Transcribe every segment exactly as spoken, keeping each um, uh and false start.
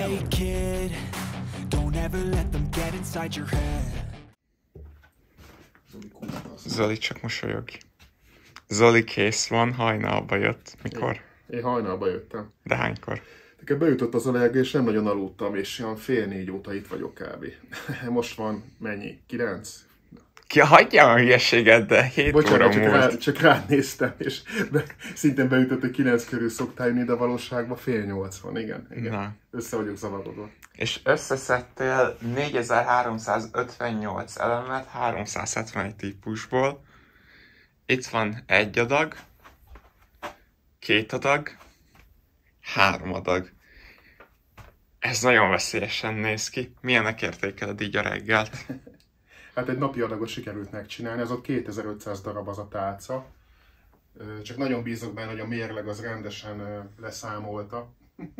right, kid. Don't ever let them get inside your head. Zoli csak mosolyog. Zoli kész van, hajnalba jött. Mikor? Én, én hajnalba jöttem. De hánykor? Nekem beütött az a lelke, és nem nagyon aludtam, és olyan fél négy óta itt vagyok kb. Most van mennyi? Kilenc? Ki hagyja a hülyeséget, de hét Bocsánat, óra csak, múlt. rá, csak rád néztem, és de szintén beütött, hogy kilenc körül szoktál jönni, de valóságban fél nyolc van, igen. igen. Na. Össze vagyok zavarodva. És összeszedtél négyezer-háromszázötvennyolc elemet háromszázhetvenegy típusból. Itt van egy adag, két adag, három adag. Ez nagyon veszélyesen néz ki. Milyennek értékeled így a reggelt? Hát egy napi adagot sikerült megcsinálni, ez ott kétezer-ötszáz darab az a tálca. Csak nagyon bízok benne, hogy a mérleg az rendesen leszámolta.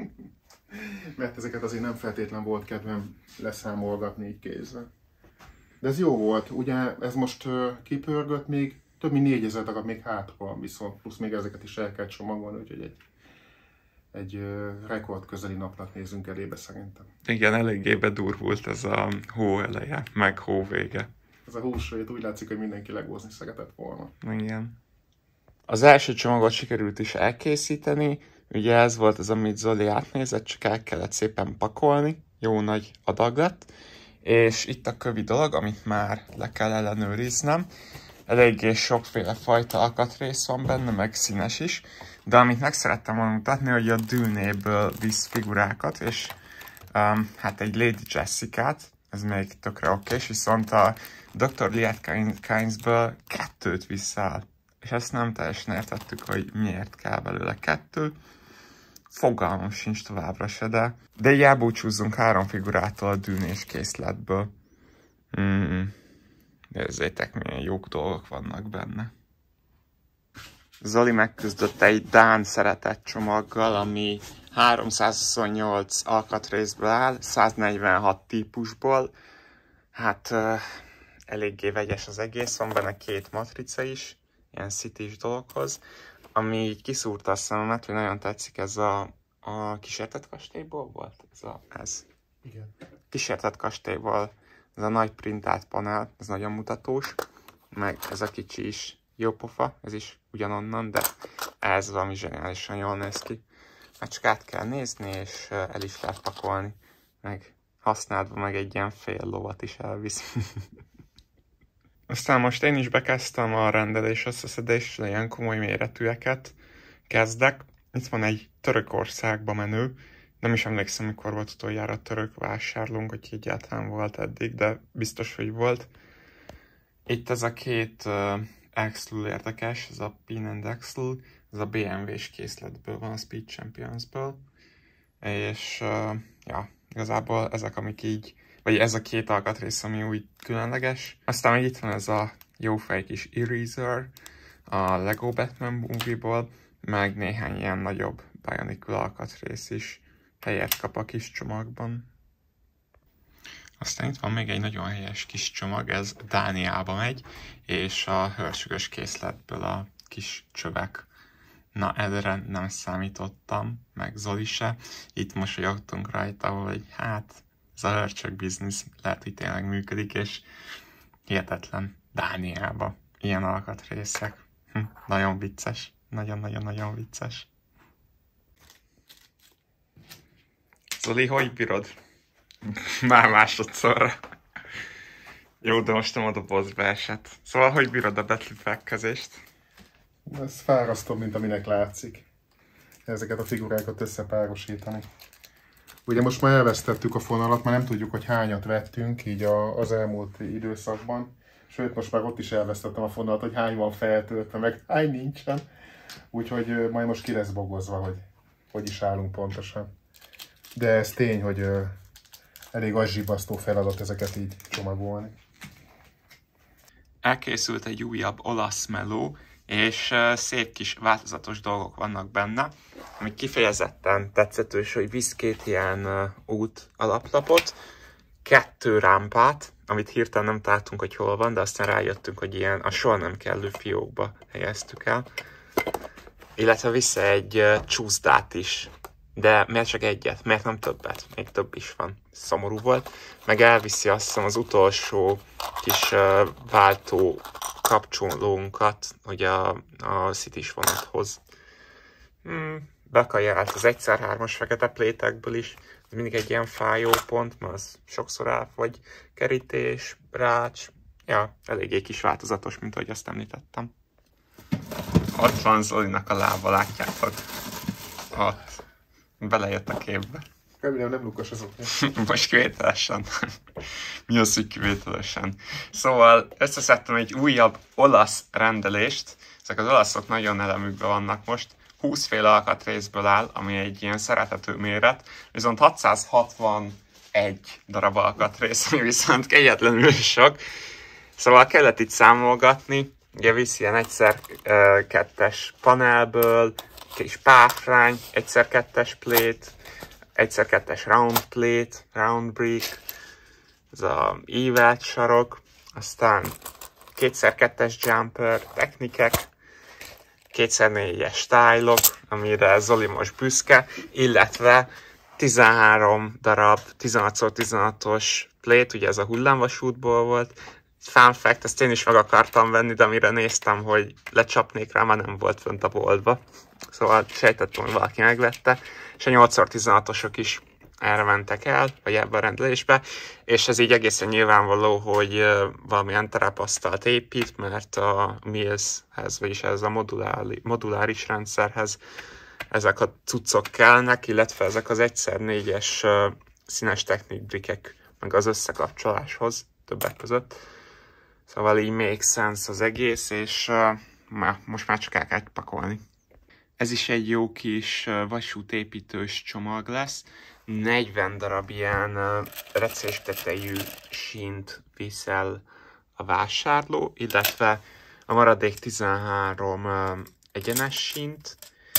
Mert ezeket azért nem feltétlen volt kedvem leszámolgatni így kézzel. De ez jó volt, ugye ez most kipörgött, még több mint négyezer darab még hátra van, viszont plusz még ezeket is el kell csomagolni, úgyhogy egy, egy rekord közeli napnak nézünk elébe szerintem. Igen, eléggé bedurvult ez a hó eleje, meg hó vége. Ez a húsvét úgy látszik, hogy mindenki legózni szeretett volna. Igen. Az első csomagot sikerült is elkészíteni, ugye ez volt az, amit Zoli átnézett, csak el kellett szépen pakolni, jó nagy adag lett, és itt a kövi dolog, amit már le kell ellenőriznem. Eléggé sokféle fajta alkatrész van benne, meg színes is, de amit meg szerettem volna mutatni, hogy a Dűnéből visz figurákat, és um, hát egy Lady Jessica-t, ez még tökre okés, viszont a doktor Liet-Kynesből kettőt visszaáll. És ezt nem teljesen értettük, hogy miért kell belőle kettő. Fogalmam sincs továbbra se, de, de így elbúcsúzzunk három figurától a dűnés készletből. Mm. Nézzétek, milyen jó dolgok vannak benne. Zoli megküzdött egy dán szeretett csomaggal, ami háromszázhuszonnyolc alkatrészből áll, száznegyvenhat típusból. Hát uh, eléggé vegyes az egész, van benne két matrica is, ilyen city-s dologhoz, ami így kiszúrta a szememet, hogy nagyon tetszik ez a, a kísértett kastélyból volt? Ez a, ez. Igen. Kísértett kastélyból, ez a nagy printált panel, ez nagyon mutatós, meg ez a kicsi is jó pofa, ez is ugyanonnan, de ez valami zseniálisan jól néz ki. Már csak át kell nézni, és el is lehet pakolni, meg használva meg egy ilyen fél lovat is elvisz. Aztán most én is bekezdtem a rendelés összeszedésre, ilyen komoly méretűeket kezdek. Itt van egy Törökországba menő, nem is emlékszem, mikor volt utoljára török vásárlónk, hogy egyáltalán volt eddig, de biztos, hogy volt. Itt ez a két uh, Axel érdekes, ez a Pin and Axel, ez a bé em vé-s készletből van, a Speed Championsből. És uh, ja, igazából ezek, amik így, vagy ez a két alkatrész, ami úgy különleges. Aztán még itt van ez a jófej kis Eraser, a Lego Batman Movie-ból, meg néhány ilyen nagyobb Bionicle alkatrész is helyet kap a kis csomagban. Aztán itt van még egy nagyon helyes kis csomag, ez Dániába megy, és a hősögös készletből a kis csövek. Na, erre nem számítottam, meg Zoli se. Itt mosolyogtunk rajta, hogy hát ez a hörcsög biznisz lehet, hogy tényleg működik, és hihetetlen Dániába ilyen alkatrészek. Hm, nagyon vicces, nagyon-nagyon-nagyon vicces. Zoli, hogy bírod? Már másodszorra. Jó, de most nem a dobozba esett. Szóval, hogy bírod a betlifekkezést? Ez fárasztóbb, mint aminek látszik. Ezeket a figurákat összepárosítani. Ugye most már elvesztettük a fonalat, már nem tudjuk, hogy hányat vettünk így a, az elmúlt időszakban. Sőt, most már ott is elvesztettem a fonalat, hogy hány van feltöltve, meg hány nincsen. Úgyhogy majd most ki lesz bogozva, hogy hogy is állunk pontosan. De ez tény, hogy uh, elég azzsibasztó feladat ezeket így csomagolni. Elkészült egy újabb olasz meló, és uh, szép kis változatos dolgok vannak benne, ami kifejezetten tetszetős, hogy visz két ilyen uh, út alaplapot, kettő rámpát, amit hirtelen nem találtunk, hogy hol van, de aztán rájöttünk, hogy ilyen a soha nem kellő fiókba helyeztük el, illetve vissza egy uh, csúszdát is. de miért csak egyet? Miért nem többet? Még több is van. Szomorú volt. Meg elviszi azt hiszem az utolsó kis uh, váltó kapcsolónkat, hogy a, a City-s vonathoz. Hmm, bekajált az egy szer hármas fekete plétekből is. Ez mindig egy ilyen fájó pont, mert az sokszor elfogy. Kerítés, rács. Ja, eléggé kis változatos, mint ahogy azt említettem. Ott van Zolinak a lába, látjátok? Ott. Belejött a képbe. Remélem nem lukas azok. Most kivételesen. Mi az, hogy kivételesen? Szóval összeszedtem egy újabb olasz rendelést. Ezek az olaszok nagyon elemükben vannak most. húsz féle alkatrészből áll, ami egy ilyen szerethető méret. Viszont hatszázhatvanegy darab alkatrész, ami viszont kegyetlenül sok. Szóval kellett itt számolgatni. Ugye visz ilyen egyszer kettes panelből, kis páfrány, egyszer kettes plate, egyszer kettes round plate, round brick, ez a ívelt sarok, aztán kétszer kettes jumper, technikek, kétszer négyes style-ok, amire Zoli most büszke, illetve tizenhárom darab tizenhat tizenhatos plate, ugye ez a hullámvasútból volt. Fun fact, ezt én is meg akartam venni, de amire néztem, hogy lecsapnék rá, már nem volt fönt a boltba. Szóval sejtettem, hogy valaki megvette. És a nyolc tizenhatosok is erre mentek el, vagy ebbe a rendelésbe. És ez így egészen nyilvánvaló, hogy valamilyen terepasztalt épít, mert a Mills-hez, vagyis ez a modulári, moduláris rendszerhez ezek a cuccok kellnek, illetve ezek az egyszer négyes színes technikbrickek, meg az összekapcsoláshoz többek között. Szóval így make sense az egész, és uh, most már csak el kell pakolni. Ez is egy jó kis uh, vasútépítős csomag lesz. negyven darab ilyen uh, recés tetejű sínt viszel a vásárló, illetve a maradék tizenhárom uh, egyenes sínt,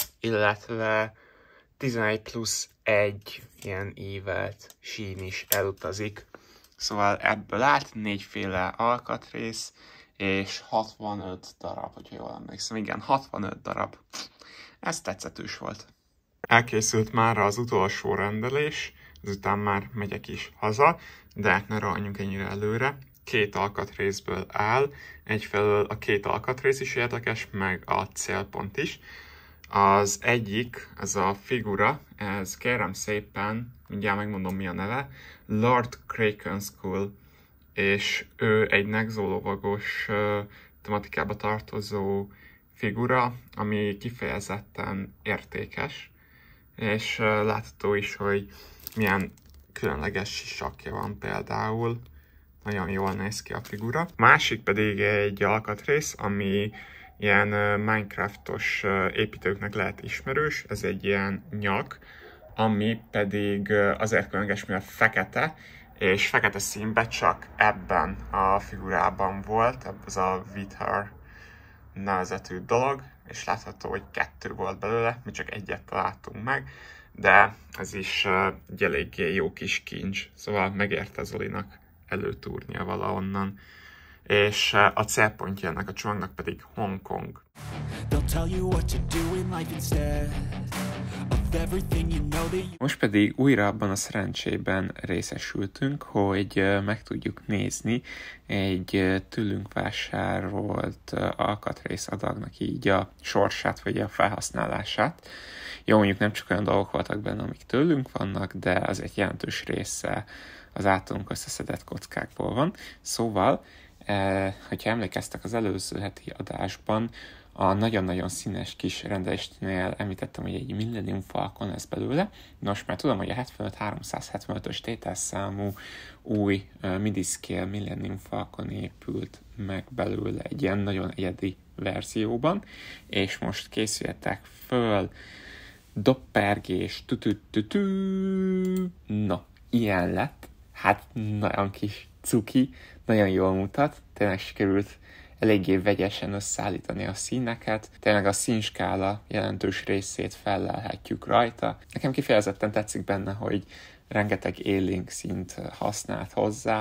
illetve tizenegy plusz egy ilyen ívelt sín is elutazik. Szóval ebből állt négyféle alkatrész, és hatvanöt darab, hogyha jól emlékszem. Igen, hatvanöt darab. Ez tetszetős volt. Elkészült már az utolsó rendelés, ezután már megyek is haza, de ne rohanjunk ennyire előre. Két alkatrészből áll, egyfelől a két alkatrész is érdekes, meg a célpont is. Az egyik, ez a figura, ez kérem szépen, mindjárt megmondom mi a neve, Lord Krakenskull, és ő egy negzólovagos uh, tematikába tartozó figura, ami kifejezetten értékes, és uh, látható is, hogy milyen különleges sisakja van például. Nagyon jól néz ki a figura. Másik pedig egy alkatrész, ami ilyen Minecraftos építőknek lehet ismerős, ez egy ilyen nyak, ami pedig azért különleges, mivel fekete, és fekete színben csak ebben a figurában volt, ebben az a Wither nevezetű dolog, és látható, hogy kettő volt belőle, mi csak egyet találtunk meg, de ez is egy eléggé jó kis kincs, szóval megérte Zolinak előtúrnia valahonnan. És a célpontja ennek a csomagnak pedig Hongkong. Most pedig újra abban a szerencsében részesültünk, hogy meg tudjuk nézni egy tőlünk vásárolt alkatrész adagnak így a sorsát, vagy a felhasználását. Jó, mondjuk nem csak olyan dolgok voltak benne, amik tőlünk vannak, de az egy jelentős része az általunk összeszedett kockákból van. Szóval, eh, hogyha emlékeztek az előző heti adásban, a nagyon-nagyon színes kis rendelésnél említettem, hogy egy Millennium Falcon lesz belőle. Most már tudom, hogy a hetvenöt háromszázhetvenötös tételszámú új uh, midi-scale Millennium Falcon épült meg belőle egy ilyen nagyon egyedi verzióban, és most készüljetek föl, doppergés, tü-tü-tü-tü. No, ilyen lett. Hát nagyon kis cuki, nagyon jól mutat, tényleg sikerült eléggé vegyesen összeállítani a színeket, tényleg a színskála jelentős részét fellelhetjük rajta. Nekem kifejezetten tetszik benne, hogy rengeteg élénk színt használt hozzá,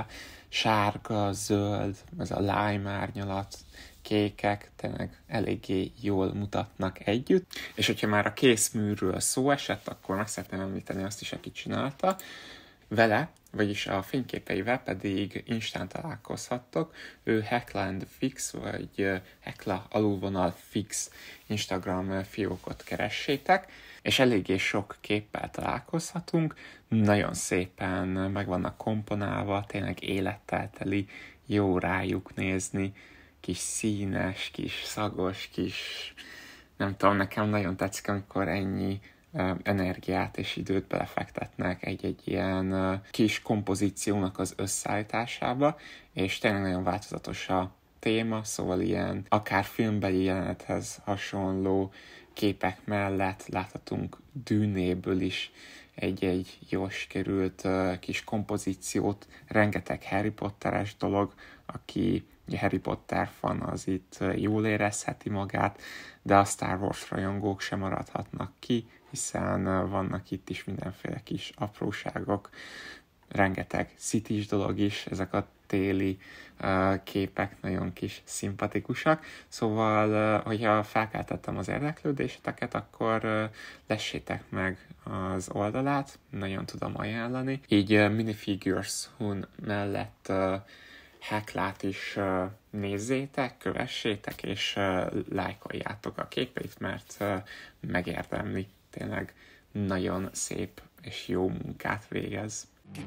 sárga, zöld, ez a lime árnyalat, kékek, tényleg eléggé jól mutatnak együtt. És hogyha már a készműről szó esett, akkor meg szeretném említeni azt is, aki csinálta. Vele, vagyis a fényképeivel pedig Instán találkozhattok. Ő Hekla and Fix, vagy Hekla alulvonal Fix Instagram fiókot keressétek, és eléggé sok képpel találkozhatunk. Nagyon szépen meg vannak komponálva, tényleg élettel teli, jó rájuk nézni, kis színes, kis szagos, kis... nem tudom, nekem nagyon tetszik, amikor ennyi energiát és időt belefektetnek egy-egy ilyen kis kompozíciónak az összeállításába, és tényleg nagyon változatos a téma, szóval ilyen akár filmbeli jelenethez hasonló képek mellett láthatunk dűnéből is egy-egy jól sikerült uh, kis kompozíciót, rengeteg Harry Potteres dolog, aki Harry Potter fan, az itt uh, jól érezheti magát, de a Star Wars rajongók sem maradhatnak ki, hiszen uh, vannak itt is mindenféle kis apróságok, rengeteg cities dolog is, ezek a téli uh, képek nagyon kis szimpatikusak, szóval, uh, hogyha felkeltettem az érdeklődéseteket, akkor uh, lessétek meg az oldalát, nagyon tudom ajánlani. Így uh, Minifigures Hun mellett uh, Heklát is uh, nézzétek, kövessétek, és uh, lájkoljátok a képeit, mert uh, megérdemli, tényleg nagyon szép és jó munkát végez.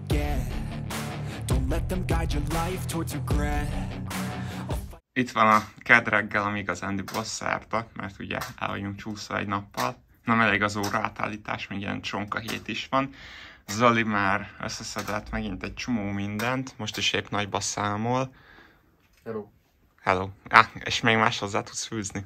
Itt van a kedd reggel, ami igazándiból szerda, mert ugye el vagyunk csúszva egy nappal. Nem elég az óra átállítás, még ilyen csonka hét is van. Zoli már összeszedett megint egy csomó mindent, most is épp nagyba számol. Hello. Hello. Ah, és még más hozzá tudsz fűzni.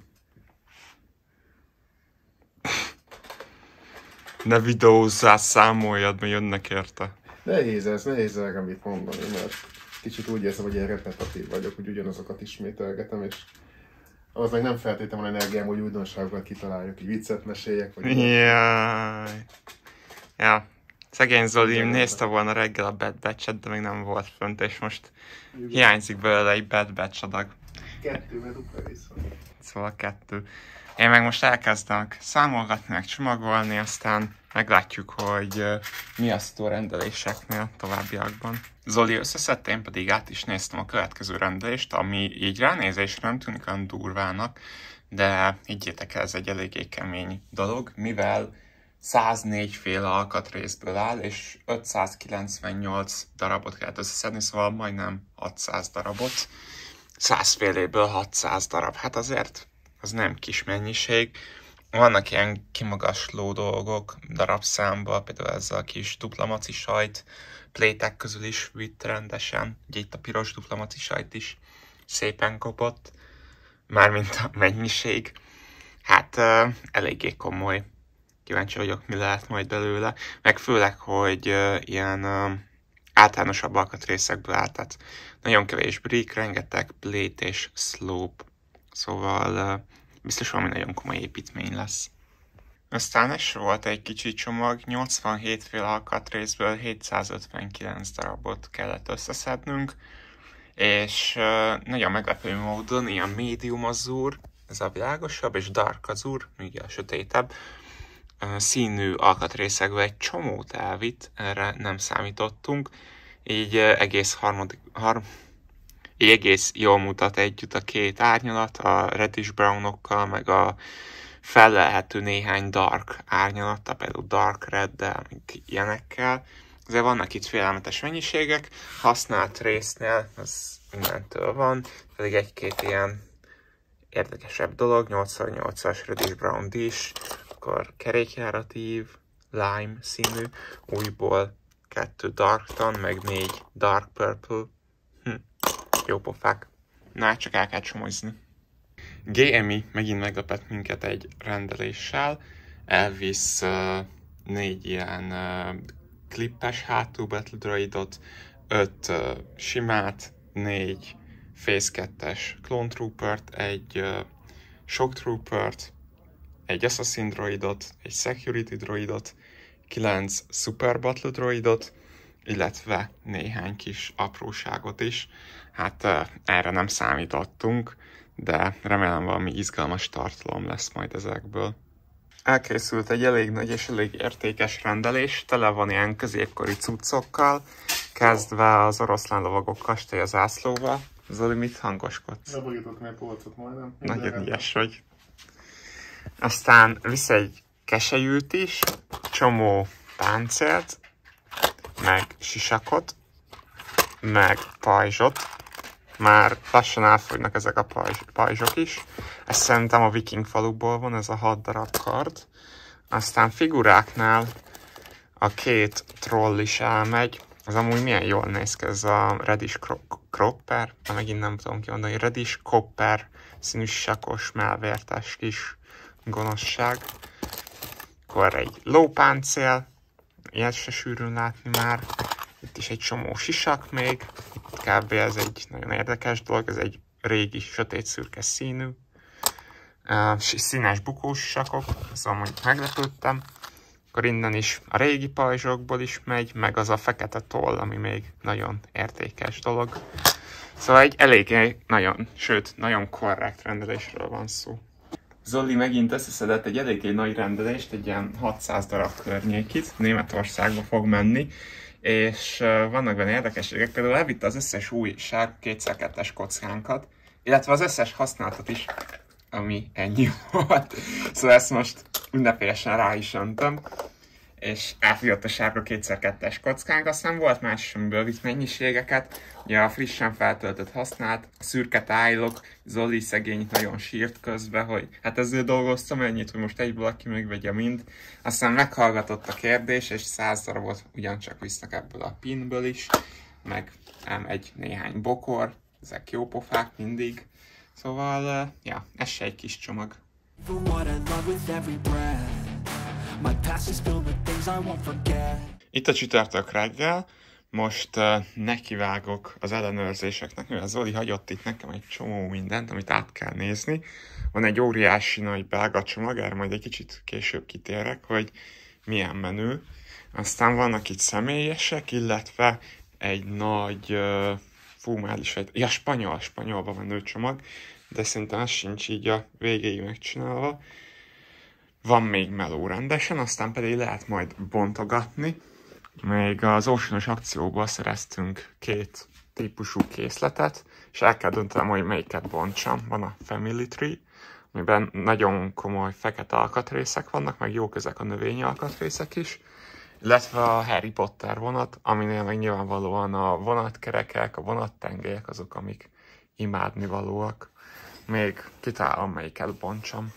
Ne videózzál, számoljad, mert jönnek érte. Nehéz ez, nehéz erre mit mondani, mert kicsit úgy érzem, hogy ilyen repetitív vagyok, hogy ugyanazokat ismételgetem, és az meg nem feltétlenül van energiám, hogy újdonságokat kitaláljuk, így viccet meséljek, vagy... Jaj. Ja. Szegény Zoli nézte volna reggel a Bad Batch-et, de még nem volt fönt, és most hiányzik belőle egy Bad Batch adag. Kettő, mert dupla rész van. Szóval kettő. Én meg most elkezdek számolgatni, meg csomagolni, aztán meglátjuk, hogy uh, mi a sztó rendeléseknél továbbiakban. Zoli összeszedte, én pedig át is néztem a következő rendelést, ami így ránézésre nem tűnik olyan durvának, de higgyétek el, ez egy eléggé kemény dolog, mivel száznégy féle alkatrészből áll, és ötszázkilencvennyolc darabot kellett összeszedni, szóval majdnem hatszáz darabot. száz féléből hatszáz darab, hát azért az nem kis mennyiség. Vannak ilyen kimagasló dolgok darabszámba, például ez a kis dupla maci sajt, plétek közül is vitt rendesen. Ugye itt a piros dupla maci sajt is szépen kopott, mármint a mennyiség. Hát uh, eléggé komoly. Kíváncsi vagyok, mi lehet majd belőle. Meg főleg, hogy uh, ilyen uh, általánosabb alkatrészekből áll, tehát nagyon kevés brick, rengeteg plate és slope. Szóval uh, biztos valami nagyon komoly építmény lesz. Aztán is volt egy kicsi csomag, nyolcvanhét féle alkatrészből hétszázötvenkilenc darabot kellett összeszednünk, és uh, nagyon meglepő módon ilyen medium azúr, ez a világosabb, és dark azúr, még a sötétebb, uh, színű alkatrészekből egy csomót elvitt, erre nem számítottunk, így uh, egész harmadik, har így egész jól mutat együtt a két árnyalat, a reddish brownokkal, meg a fellelhető néhány dark árnyalata, például dark reddel, meg ilyenekkel. Azért vannak itt félelmetes mennyiségek, használt résznél, az mindentől van, pedig egy-két ilyen érdekesebb dolog, nyolcvannyolcas reddish brown dish, akkor kerékjáratív, lime színű, újból kettő dark tan, meg négy dark purple. Hm. Jó pofák. Na, csak el kell csomozni. gé em i megint meglepett minket egy rendeléssel. Elvisz uh, négy ilyen uh, klippes hátú Battle Droidot, öt uh, simát, négy Phase kettes Clone Troopert, egy uh, Shock Troopert, egy Assassin Droidot, egy Security Droidot, kilenc Super Battle Droidot, illetve néhány kis apróságot is. Hát erre nem számítottunk, de remélem valami izgalmas tartalom lesz majd ezekből. Elkészült egy elég nagy és elég értékes rendelés, tele van ilyen középkori cuccokkal, kezdve az oroszlán lovagok kastélya zászlóval. Zoli, mit hangoskodsz? Leborított meg polcot majdnem. Nagyon ilyes vagy. Aztán visz egy keselyűt is, csomó páncélt, meg sisakot, meg pajzsot. Már lassan elfogynak ezek a pajzs, pajzsok is. Ez szerintem a viking falukból van, ez a hat darab kard. Aztán figuráknál a két troll is elmegy. Az amúgy milyen jól néz ki, ez a Reddish Cropper, de megint nem tudom kimondani, Reddish Copper színű sisakos, melvértes kis gonoszság. Akkor egy lópáncél, ilyet se sűrűn látni már. Itt is egy csomó sisak még. Itt kb. Ez egy nagyon érdekes dolog, ez egy régi, sötét szürke színű. Uh, színes bukós sisakok, szóval mondjuk meglepődtem. Akkor innen is a régi pajzsokból is megy, meg az a fekete toll, ami még nagyon értékes dolog. Szóval egy elég nagyon, sőt, nagyon korrekt rendelésről van szó. Zoli megint összeszedett egy eléggé nagy rendelést, egy ilyen hatszáz darab környékit, Németországba fog menni, és vannak benne érdekességek, például elvitte az összes új sárga kétszer kettes kockánkat, illetve az összes használtat is, ami ennyi volt. Szóval ezt most ünnepélyesen rá is öntöm, és elfogyott a sárga kétszer kettes kockánk, aztán volt más, amiből vitt mennyiségeket, ugye a frissen feltöltött használt, a szürke tájlok, Zoli szegény nagyon sírt közben, hogy hát ezzel dolgoztam ennyit, hogy most egyből aki megvegye mind. Aztán meghallgatott a kérdés, és száz darabot ugyancsak visznek ebből a pinből is, meg ám egy néhány bokor, ezek jó pofák mindig. Szóval, ja, ez se egy kis csomag. Itt a csütörtök reggel, most uh, nekivágok az ellenőrzéseknek, mivel Zoli hagyott itt nekem egy csomó mindent, amit át kell nézni. Van egy óriási nagy belga csomag, erre majd egy kicsit később kitérek, hogy milyen menő. Aztán vannak itt személyesek, illetve egy nagy, uh, fú, már is egy, ja, spanyol, spanyolba menő csomag, de szerintem ez sincs így a végéig megcsinálva. Van még meló rendesen, aztán pedig lehet majd bontogatni. Még az Oceanos akcióból szereztünk két típusú készletet, és el kell döntenem, hogy melyiket bontsam. Van a Family Tree, amiben nagyon komoly fekete alkatrészek vannak, meg jók ezek a növényi alkatrészek is, illetve a Harry Potter vonat, aminél meg nyilvánvalóan a vonatkerekek, a vonattengelyek azok, amik imádnivalóak. Még kitalálom, melyiket bontsam.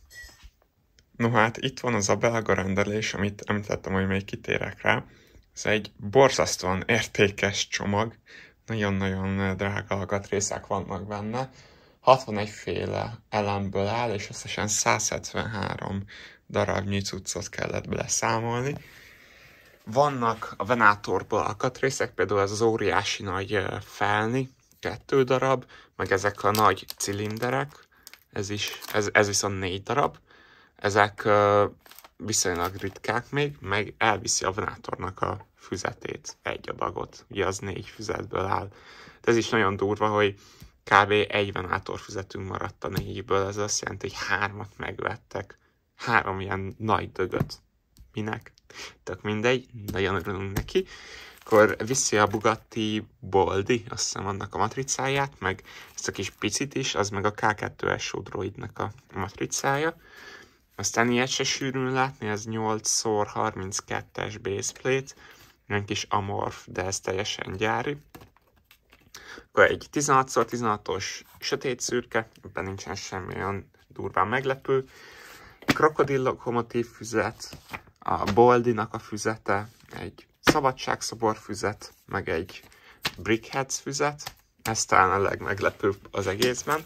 No hát, itt van az a belga rendelés, amit említettem, hogy még kitérek rá. Ez egy borzasztóan értékes csomag, nagyon-nagyon drága alkatrészek vannak benne. hatvanegy féle elemből áll, és összesen száz hetvenhárom darabnyi cuccot kellett beleszámolni. Vannak a Venatorból alkatrészek, például ez az óriási nagy felni, kettő darab, meg ezek a nagy cilinderek, ez, is, ez, ez viszont négy darab. Ezek uh, viszonylag ritkák még, meg elviszi a Venatornak a füzetét, egy adagot, ugye az négy füzetből áll. De ez is nagyon durva, hogy kb. Egy Venator füzetünk maradt a négyből, ez azt jelenti, hogy hármat megvettek. Három ilyen nagy dögöt. Minek? Tök mindegy, nagyon örülünk neki. Akkor viszi a Bugatti Boldi, azt hiszem annak a matricáját, meg ezt a kis picit is, az meg a ká kettő es o droidnak a matricája. Aztán ilyet se sűrűn látni, ez nyolc harminckettes baseplate, egy kis amorf, de ez teljesen gyári. Akkor egy tizenhat tizenhatos sötét szürke, ebben nincsen semmi olyan durván meglepő. Krokodil lokomotív füzet, a Boldinak a füzete, egy szabadságszobor füzet, meg egy Brickheads füzet, ez talán a legmeglepőbb az egészben.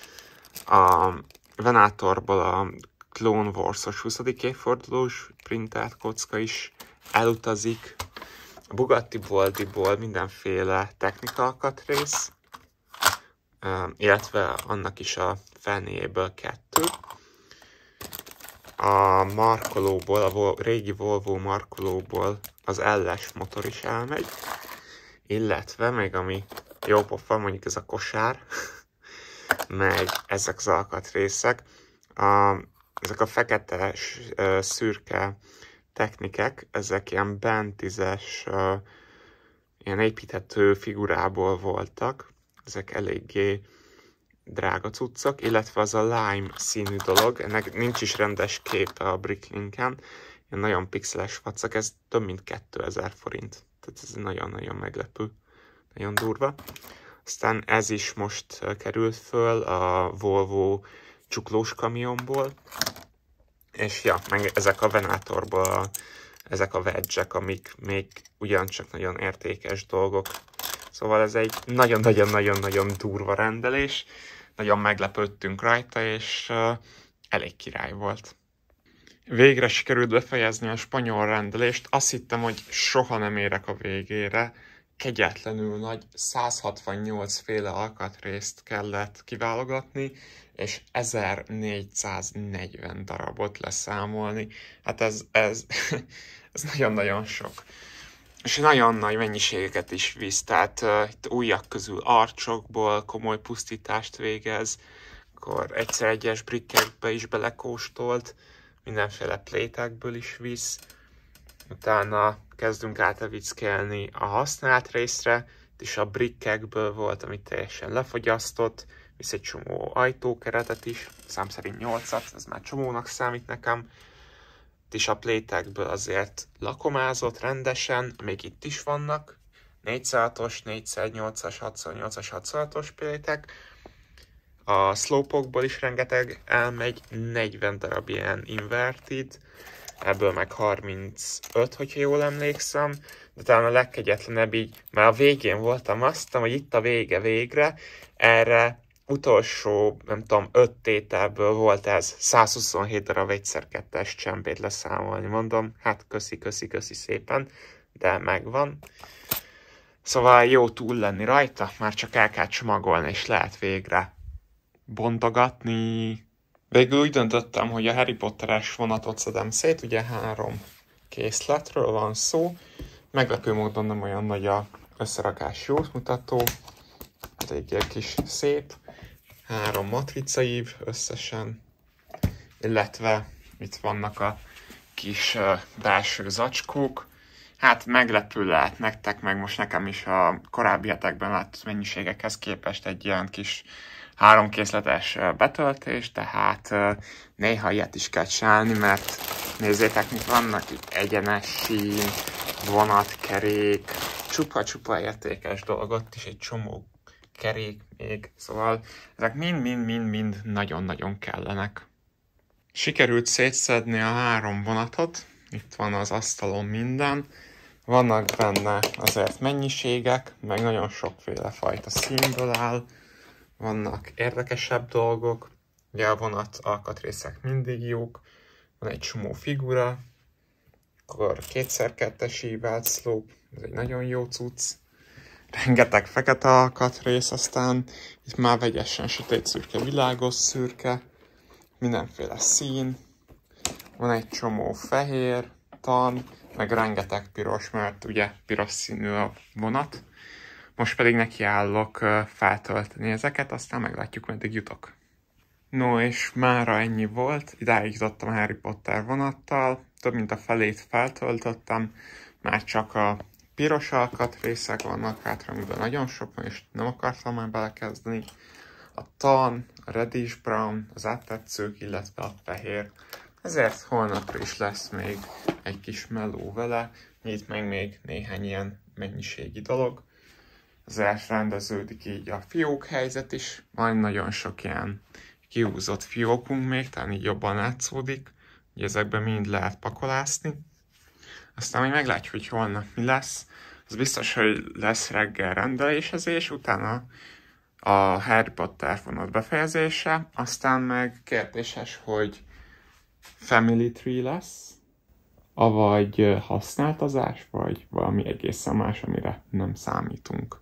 A Venatorból a Clone Wars-os huszadik évfordulós printelt kocka is elutazik. A Bugatti Boldiból mindenféle technika alkatrész, illetve annak is a fenéjéből kettő. A markolóból, a régi Volvo markolóból az el es motor is elmegy. illetve még ami jó pofa, mondjuk ez a kosár, meg ezek az alkatrészek, a, ezek a fekete, szürke technikek, ezek ilyen bentizes, ilyen építhető figurából voltak, ezek eléggé drága cuccok, illetve az a lime színű dolog, ennek nincs is rendes képe a Bricklinken, ilyen nagyon pixeles facak, ez több mint kétezer forint, tehát ez nagyon-nagyon meglepő, nagyon durva. Aztán ez is most került föl a Volvo csuklós kamionból, és ja, meg ezek a Venatorból, ezek a wedge-ek, amik még ugyancsak nagyon értékes dolgok. Szóval ez egy nagyon-nagyon-nagyon-nagyon durva rendelés, nagyon meglepődtünk rajta, és uh, elég király volt. Végre sikerült befejezni a spanyol rendelést, azt hittem, hogy soha nem érek a végére. Kegyetlenül nagy, száz hatvannyolc féle alkatrészt kellett kiválogatni, és ezernégyszáznegyven darabot leszámolni. Hát ez, ez, ez nagyon-nagyon sok. És nagyon nagy mennyiségeket is visz, tehát uh, itt újak közül arcsokból komoly pusztítást végez, akkor egyszer egyes brikkekbe is belekóstolt, mindenféle plétekből is visz, utána kezdünk átevickelni a használt részre, itt is a brikkekből volt, amit teljesen lefogyasztott, visz egy csomó ajtókeretet is, szám szerint nyolcat, ez már csomónak számít nekem. Itt is a plétekből azért lakomázott rendesen, még itt is vannak, négyszázas, négyszáznyolcas, hatszáznyolcas, hatszázhatos plétek. A slopokból is rengeteg elmegy, negyven darab ilyen inverted, ebből meg harmincöt, hogyha jól emlékszem, de talán a legkegyetlenebb így, mert a végén voltam, azt hiszem, hogy itt a vége végre, erre utolsó, nem tudom, öt tételből volt ez, százhuszonhét darab egyszer kettes csempét leszámolni, mondom, hát köszi, köszi, köszi szépen, de megvan. Szóval jó túl lenni rajta, már csak el kell csomagolni, és lehet végre bontogatni. Végül úgy döntöttem, hogy a Harry Potteres vonatot szedem szét, ugye három készletről van szó, meglepő módon nem olyan nagy a összerakás jót mutató, eléggé kis szép, három matricaív összesen, illetve itt vannak a kis uh, belső zacskók. Hát meglepő lehet nektek, meg most nekem is a korábbi hetekben látott mennyiségekhez képest egy ilyen kis háromkészletes betöltés, tehát uh, néha ilyet is kell csinálni, mert nézzétek, mit vannak itt, egyenes sín, vonatkerék, csupa-csupa értékes dolgot is, egy csomó kerék még, szóval ezek mind-mind-mind-mind nagyon-nagyon kellenek. Sikerült szétszedni a három vonatot, itt van az asztalon minden, vannak benne azért mennyiségek, meg nagyon sokféle fajta színből áll, vannak érdekesebb dolgok, ugye a vonat alkatrészek mindig jók, van egy csomó figura, akkor kétszer kettes ívelt slope, ez egy nagyon jó cucc, rengeteg fekete alkatrész, aztán itt már vegyesen sötét szürke, világos szürke, mindenféle szín, van egy csomó fehér, tan, meg rengeteg piros, mert ugye piros színű a vonat. Most pedig nekiállok feltölteni ezeket, aztán meglátjuk, meddig jutok. No, és mára ennyi volt, idáig jutottam a Harry Potter vonattal, több mint a felét feltöltöttem, már csak a piros alkatrészek vannak hátra, amiben nagyon sok van, és nem akartam már belekezdeni. A tan, a reddish brown, az áttetszők, illetve a fehér. Ezért holnapra is lesz még egy kis meló vele, itt meg még néhány ilyen mennyiségi dolog. Ezért rendeződik így a fiók helyzet is, van nagyon sok ilyen kihúzott fiókunk még, talán így jobban látszódik, hogy ezekben mind lehet pakolászni. Aztán még meglátjuk, hogy holnap mi lesz. Az biztos, hogy lesz reggel rendelésezés, utána a Harry Potter vonat befejezése, aztán meg kérdéses, hogy Family Tree lesz, avagy használtazás, vagy valami egészen más, amire nem számítunk.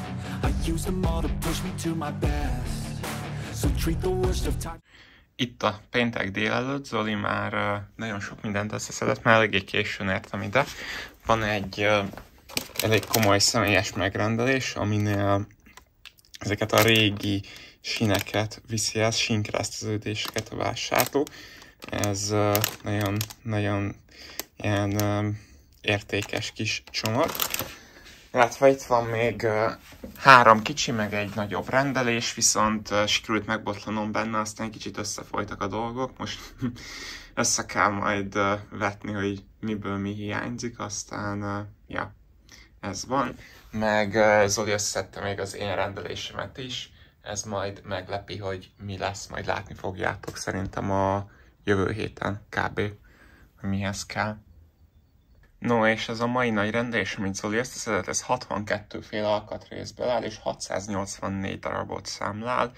Itt a péntek délelőtt Zoli már uh, nagyon sok mindent összeszedett, mert eléggé későn értem ide. Van egy uh, elég komoly személyes megrendelés, aminél ezeket a régi síneket viszi el, sínkereszteződéseket a vásárló. Ez nagyon, nagyon ilyen értékes kis csomag. Illetve itt van még uh, három kicsi, meg egy nagyobb rendelés, viszont uh, sikerült megbotlanom benne, aztán kicsit összefolytak a dolgok. Most össze kell majd uh, vetni, hogy miből mi hiányzik, aztán uh, ja, ez van. Meg uh, Zoli összeszedte még az én rendelésemet is, ez majd meglepi, hogy mi lesz, majd látni fogjátok szerintem a jövő héten kb. Hogy mihez kell. No, és ez a mai nagy rendelés, amit Zoli összeszedett, ez hatvankettő féle alkatrészből áll, és hatszáznyolcvannégy darabot számlál.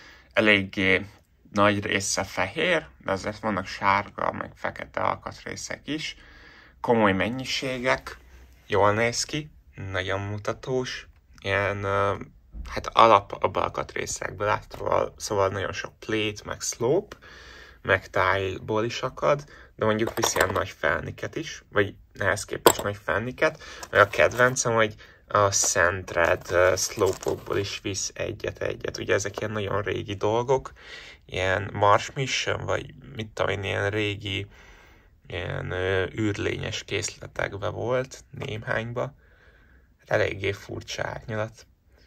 Eléggé nagy része fehér, de azért vannak sárga, meg fekete alkatrészek is. Komoly mennyiségek, jól néz ki, nagyon mutatós. Ilyen, hát alap alkatrészekből általában, szóval nagyon sok plate, meg slope, meg tájból is akad, de mondjuk visz ilyen nagy felniket is, vagy ehhez képest nagy felniket. A kedvencem, hogy a Sandred uh, slope-okból is visz egyet-egyet. Ugye ezek ilyen nagyon régi dolgok, ilyen Mars Mission, vagy mit tudom én, ilyen régi ilyen uh, űrlényes készletekben volt, némhányba. Eléggé furcsa árnyalat,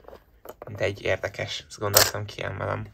de egy érdekes, ezt gondoltam kiemelem.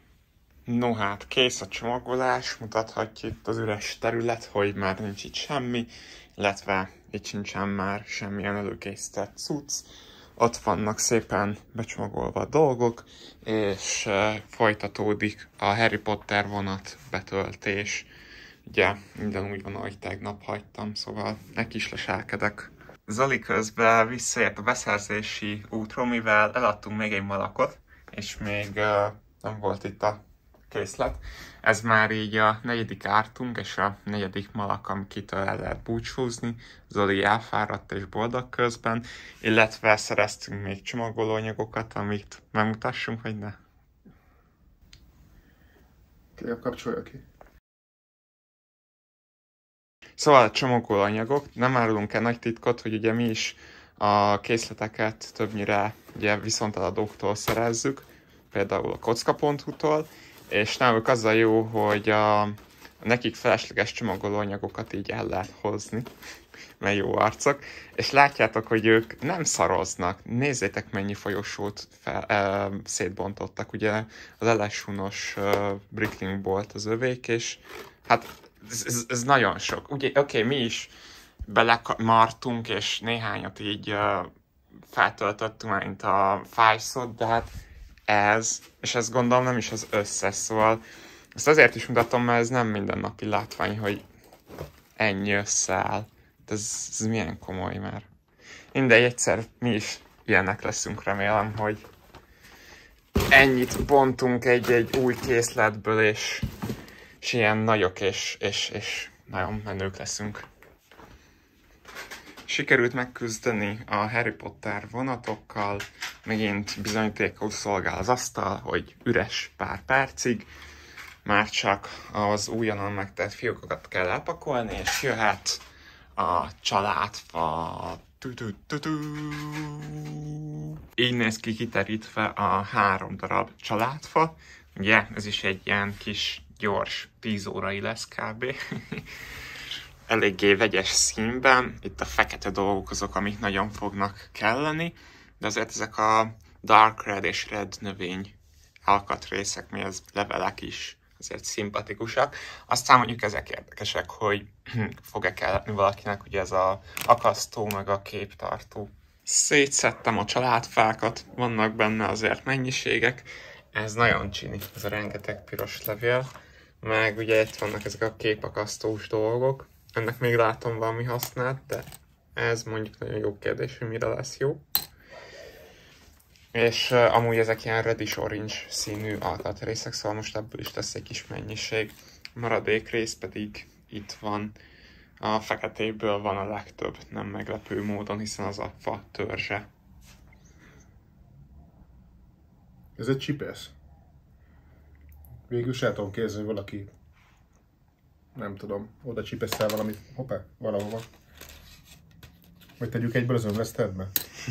No hát, kész a csomagolás, mutathatja itt az üres terület, hogy már nincs itt semmi, illetve itt sincsen már semmilyen előkészített cucc. Ott vannak szépen becsomagolva a dolgok, és uh, folytatódik a Harry Potter vonat betöltés. Ugye minden úgy van, ahogy tegnap hagytam, szóval neki is leselkedek. Zoli közben visszaért a beszerzési útról, mivel eladtunk még egy malakot, és még uh, nem volt itt a készlet. Ez már így a negyedik ártunk, és a negyedik malak, amikitől el lehet búcsúzni. Zoli elfáradt és boldog közben, illetve szereztünk még csomagolóanyagokat, amit megmutassunk, vagy ne? Kérlek, kapcsolja ki. Szóval a csomagolóanyagok, nem árulunk el nagy titkot, hogy ugye mi is a készleteket többnyire ugye viszonteladóktól szerezzük, például a kocka pont hu-tól, és náluk az a jó, hogy a, a nekik felesleges csomagolóanyagokat így el lehet hozni, mert jó arcok, és látjátok, hogy ők nem szaroznak. Nézzétek, mennyi folyosót fel, e, szétbontottak. Ugye az el es hunos e, Bricklink volt az övék, és hát ez, ez, ez nagyon sok. Ugye, oké, okay, mi is belemartunk, és néhányat így e, feltöltöttünk, mint a Five-szot, de hát ez, és ezt gondolom nem is az összes, szóval ezt azért is mutatom, mert ez nem mindennapi látvány, hogy ennyi összeáll. De ez, ez milyen komoly már. Mindegy, egyszer mi is ilyenek leszünk, remélem, hogy ennyit bontunk egy-egy új készletből, és, és ilyen nagyok, és, és, és nagyon menők leszünk. Sikerült megküzdeni a Harry Potter vonatokkal, megint bizonyítékul szolgál az asztal, hogy üres pár percig, már csak az újonnan megtett fiókokat kell elpakolni, és jöhet a családfa. Így néz ki kiterítve a három darab családfa. Ugye, ez is egy ilyen kis gyors tíz órai lesz kb. Eléggé vegyes színben. Itt a fekete dolgok azok, amik nagyon fognak kelleni, de azért ezek a dark red és red növény alkatrészek, mi az levelek is azért szimpatikusak. Aztán mondjuk ezek érdekesek, hogy fog-e kelleni valakinek ugye ez a akasztó meg a képtartó. Szétszedtem a családfákat, vannak benne azért mennyiségek. Ez nagyon csini, ez a rengeteg piros levél. Meg ugye itt vannak ezek a képakasztós dolgok. Ennek még látom valami hasznát, de ez mondjuk nagyon jó kérdés, hogy mire lesz jó. És uh, amúgy ezek ilyen reddish-orange színű alkatrészek, szóval most ebből is lesz egy kis mennyiség. A maradék rész pedig itt van. A feketéből van a legtöbb, nem meglepő módon, hiszen az a fa törzse. Ez egy csipesz. Végül sem tudom képzelni, hogy valaki, nem tudom, oda csipesztel valamit, hoppá, valahova. Vagy tegyük egyből az Unlistedbe?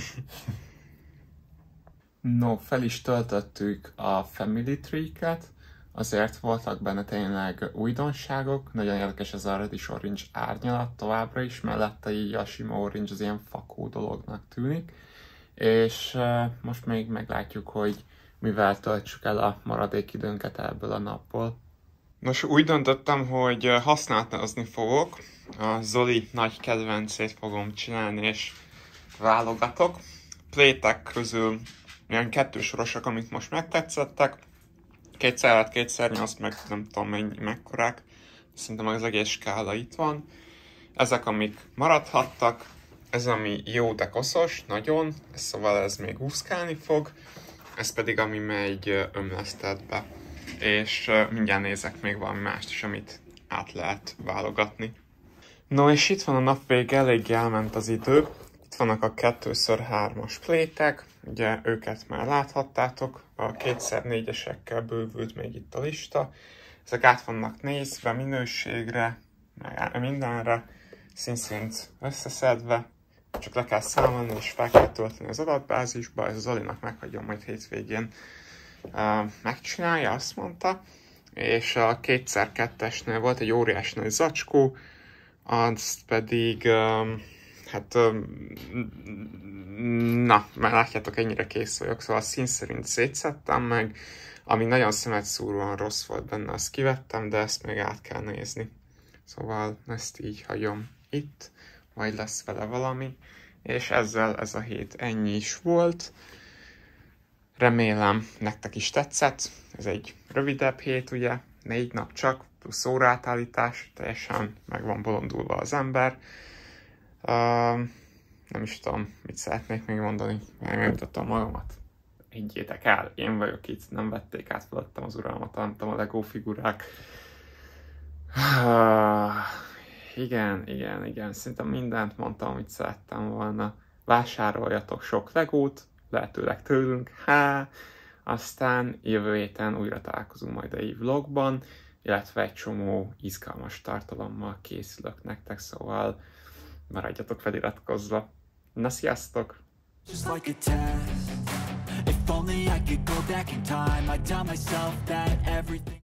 No, fel is töltöttük a Family Tree-ket, azért voltak benne tényleg újdonságok, nagyon érdekes ez a Reddish Orange árnyalat továbbra is, mellette így a sima orange az ilyen fakó dolognak tűnik, és uh, most még meglátjuk, hogy mivel töltsük el a maradék időnket ebből a napból. Nos, úgy döntöttem, hogy használtazni fogok, a Zoli nagy kedvencét fogom csinálni, és válogatok. Plétek közül ilyen kettősorosak, amik most megtetszettek. Kétszer hat, kétszer nyolc, meg nem tudom mennyi, mekkorák. Szerintem az egész skála itt van. Ezek, amik maradhattak. Ez, ami jó, de koszos, nagyon. Szóval ez még úszkálni fog. Ez pedig, ami megy Unlistedbe. És mindjárt nézek még valami mást is, amit át lehet válogatni. No, és itt van a nap vége, eléggé elment az idő. Itt vannak a kettő hármas plétek, ugye őket már láthattátok, a kétszer négyesekkel bővült még itt a lista. Ezek át vannak nézve minőségre, meg mindenre, színszint összeszedve, csak le kell számolni és fel kell tölteni az adatbázisba, ez az Zolinak meghagyom, majd hétvégén uh, megcsinálja, azt mondta. És a kétszer kettesnél volt egy óriás nagy zacskó, azt pedig, um, hát, um, na, már látjátok, ennyire kész vagyok, szóval a szín szerint szétszedtem meg, ami nagyon szemetszúróan rossz volt benne, azt kivettem, de ezt még át kell nézni. Szóval ezt így hagyom itt, majd lesz vele valami, és ezzel ez a hét ennyi is volt. Remélem nektek is tetszett, ez egy rövidebb hét, ugye, négy nap csak, plusz óraátállítás, teljesen meg van bolondulva az ember. Uh, nem is tudom, mit szeretnék még mondani, megmutatom magamat. Higgyétek el, én vagyok itt, nem vették át felettem az uralmat, nem tudom, a Lego figurák. Uh, igen, igen, igen, szinte mindent mondtam, amit szerettem volna. Vásároljatok sok Legót, lehetőleg tőlünk, há, aztán jövő héten újra találkozunk majd a vlogban, illetve egy csomó izgalmas tartalommal készülök nektek, szóval maradjatok feliratkozva. Na, sziasztok! Just like a test. If only I could go back in time, I'd tell myself that everything